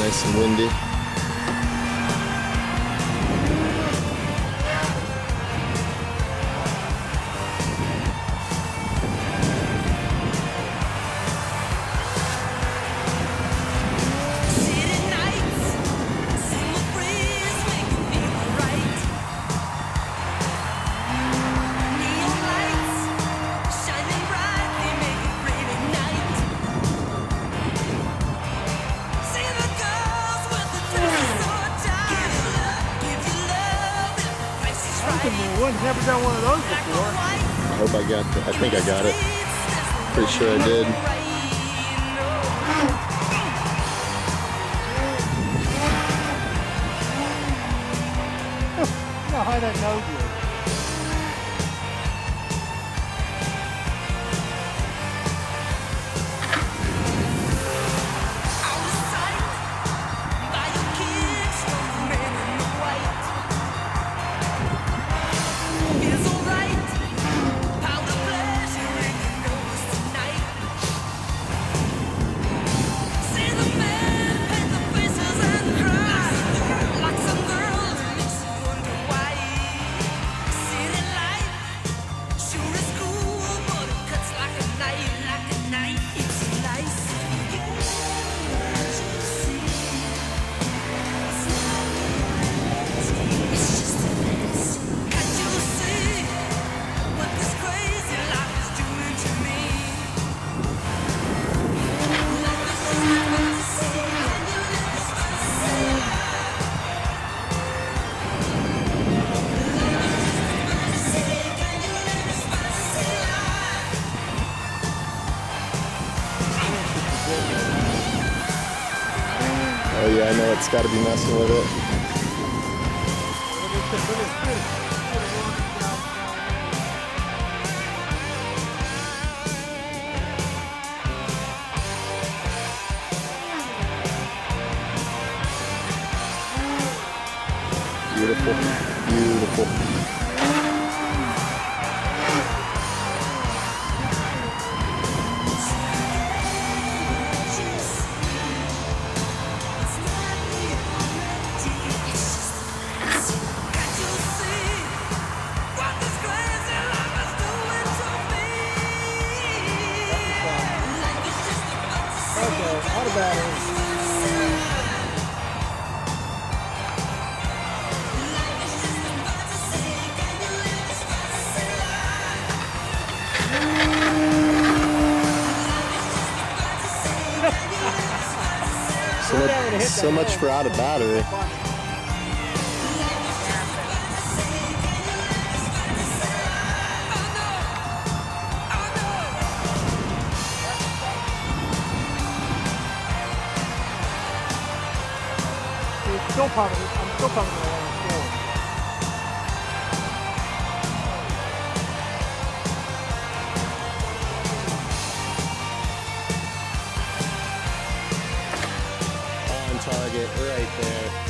Nice and windy. Never done one of those before. I hope I got I think I got it. Pretty sure I did. You know how that nose is. Oh yeah, I know it's got to be messing with it. Beautiful, beautiful. What about it? So much for out of battery. I'm still pumping along forward. On target, right there.